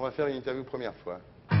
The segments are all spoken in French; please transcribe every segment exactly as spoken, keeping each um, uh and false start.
va faire une interview première fois.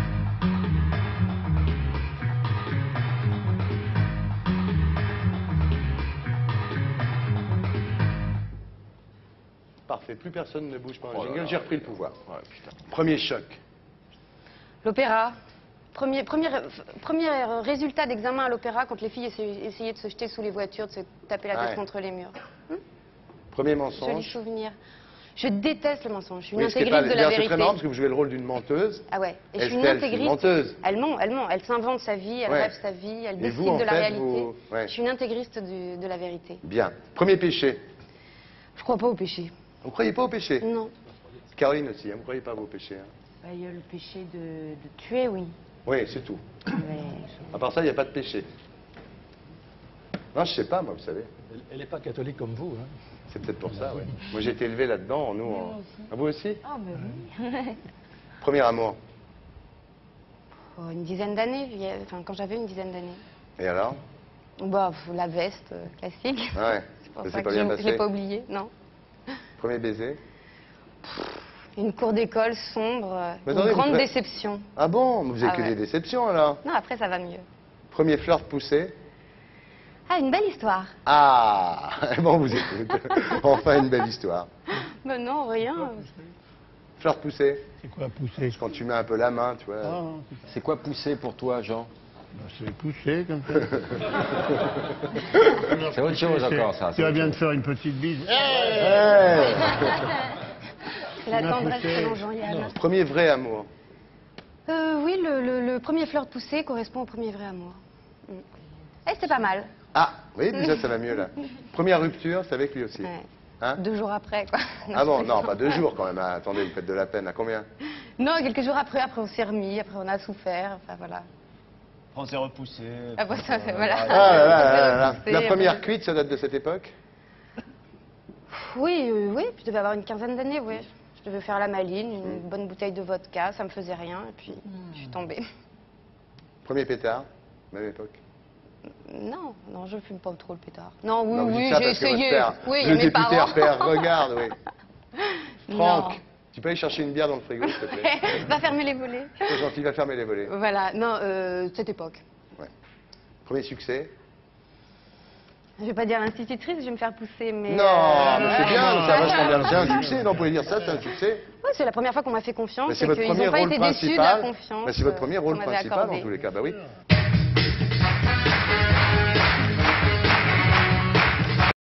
Parfait, plus personne ne bouge pendant le jingle, j'ai repris le pouvoir. Ouais, putain. Premier choc. L'opéra. Premier, premier, premier résultat d'examen à l'opéra quand les filles essayaient, essayaient de se jeter sous les voitures, de se taper la tête ouais. contre les murs. Hum Premier Joli mensonge. souvenir. Je déteste le mensonge. Je suis une Oui, intégriste pas, de la vérité. C'est très marrant parce que vous jouez le rôle d'une menteuse. Ah ouais. Et je suis une Estelle, intégriste. une menteuse. Elle ment, elle ment. Elle s'invente sa vie, elle ouais. rêve sa vie, elle Et décide vous, en de la fait, réalité. vous... ouais. Je suis une intégriste du, de la vérité. Bien. Premier péché. Je crois pas au péché. Vous ne croyez pas au péché? Non. Caroline aussi, hein, vous ne croyez pas à vos péchés, hein? Bah, il y a le péché de, de tuer, oui. Oui, c'est tout. Mais... À part ça, il n'y a pas de péché. Non, je sais pas, moi, vous savez. Elle n'est pas catholique comme vous, hein. C'est peut-être pour ça, oui. Moi, j'ai été élevé là-dedans, nous. En... Ah, vous aussi? Ah, ben oui. Premier amour. Oh, une dizaine d'années, enfin, quand j'avais une dizaine d'années. Et alors? Bah, la veste, euh, classique. Ah ouais. C'est pour Ça ça s'est que pas bien je ne passé? l'ai pas oublié, non. Premier baiser. Une cour d'école sombre, euh, Mais une attendez, grande vous faites- déception. Ah bon? Vous avez Ah que ouais. des déceptions, alors? Non, après, ça va mieux. Premier flirt poussé. Ah, une belle histoire. Ah! Bon, vous écoute. Enfin, une belle histoire. Ben non, rien. Flirt poussé. C'est quoi pousser? Quand tu mets un peu la main, tu vois. Ah, C'est quoi pousser pour toi, Jean? bah, c'est pousser comme ça. C'est autre chose encore, ça. Tu vas bien te faire une petite bise. Hey. C'est la m'a tendresse poussé. selon Jean-Yann. Premier vrai amour. Euh, oui, le, le- le premier flirt poussé correspond au premier vrai amour. Mm. Et c'était pas mal. Ah, oui, déjà, ça va mieux, là. Première rupture, c'est avec lui aussi. Ouais. Hein? Deux jours après, quoi. Ah bon, non, pas deux jours quand même. Ah, attendez, vous faites de la peine. À combien? Non, quelques jours après, après on s'est remis, après on a souffert, enfin voilà. On s'est repoussé. Après ça, voilà. Ah là là là là là. Repoussé, La première après- cuite, ça date de cette époque? Oui, euh, oui, puis je devais avoir une quinzaine d'années, oui. Je devais faire la maline, une bonne bouteille de vodka, ça me faisait rien, et puis je suis tombée. Premier pétard, même époque. Non, non, je fume pas trop le pétard. Non, oui, Non, vous dites oui, ça j'ai parce que votre essayé. père, Oui, il y le a mes député parents. R P R, regarde, oui. Franck, Non. tu peux aller chercher une bière dans le frigo, s'il te plaît? Va fermer les volets. C'est gentil, va fermer les volets. Voilà, non, euh, cette époque. Ouais. Premier succès? Je vais pas dire l'institutrice, je vais me faire pousser, mais... Non, euh, mais c'est bien, c'est vachement bien. C'est un succès, non, vous pouvez dire ça, c'est un succès. Oui, c'est la première fois qu'on m'a fait confiance Mais et c'est votre qu'ils premier n'ont pas rôle été déçus de la principal. confiance. Mais c'est votre euh, premier qu'on rôle m'avait principal, accordée. dans tous les cas, bah oui.